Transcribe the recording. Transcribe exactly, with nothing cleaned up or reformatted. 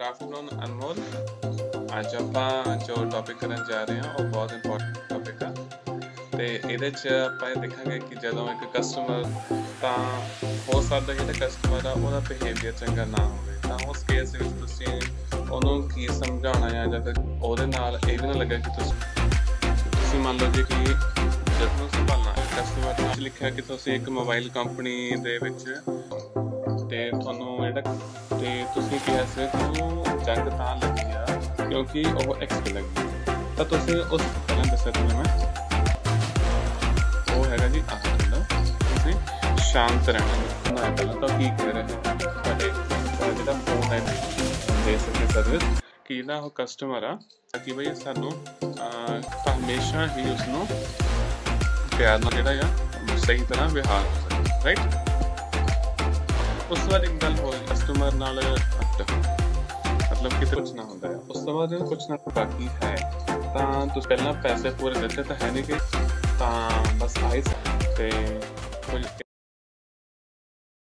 Good afternoon अनमोल। ਅੱਜ ਆਪਾਂ ਜੋ ਟੌਪਿਕ ਕਰਨ ਜਾ ਰਹੇ ਹਾਂ ਉਹ ਬਹੁਤ ਇੰਪੋਰਟੈਂਟ ਟੌਪਿਕ ਆ ਤੇ ਇਹਦੇ 'ਚ ਆਪਾਂ ਇਹ ਦੇਖਾਂਗੇ ਕਿ ਜਦੋਂ ਇੱਕ ਕਸਟਮਰ ਤਾਂ ਹੋ ਸਕਦਾ ਜਿਹੜਾ ਕਸਟਮਰ ਆ ਉਹਦਾ ਬਿਹੇਵੀਅਰ ਚੰਗਾ ਨਾ ਹੋਵੇ ਤਾਂ ਉਸ ਕੇਸ ਵਿੱਚ ਤੁਸੀਂ ਉਹਨੂੰ ਕੀ ਸਮਝਾਉਣਾ ਹੈ ਜਾਂ ਫਿਰ ਉਹਦੇ ਨਾਲ ਇਹ ਵੀ ਨਾ ਲੱਗੇ ਕਿ ਤੁਸੀਂ ਤੁਸੀਂ ਮੰਨ ਲਓ ਜੀ ਕਿ ਜਦੋਂ ਸੰਭਾਲਣਾ ਕਸਟਮਰ ਨਾਲ ਲਿਖਿਆ ਕਿ ਤੁਸੀਂ ਇੱਕ ਮੋਬਾਈਲ ਕੰਪਨੀ ਦੇ ਵਿੱਚ ਤੇ ਤੁਹਾਨੂੰ ਜਿਹੜਾ ਤੇ ਤੁਸੀਂ ਕਿਹਾ ਸੀ ਕਿ ਜੰਗ ਤਾਂ ਲੱਗੀ ਆ क्योंकि वो एक्स लगी तो तुम उस पहले दसा तुम्हें मैं वो है जी आह तुम शांत रहना पहले तो की कह रहे जो फोन है दे सकते सर्विस कि जो कस्टमर आ कि बई सानू हमेशा ही उसनों प्यार नाल जिहड़ा आ सही तरह व्यवहार हो सके राइट। उस बाद एक गल हो कस्टमर नाल मतलब कि कुछ ना होता है उस बाद जो कुछ ना बाकी है तो पहला पैसे पूरे देते तो है नहीं कि बस आए कुछ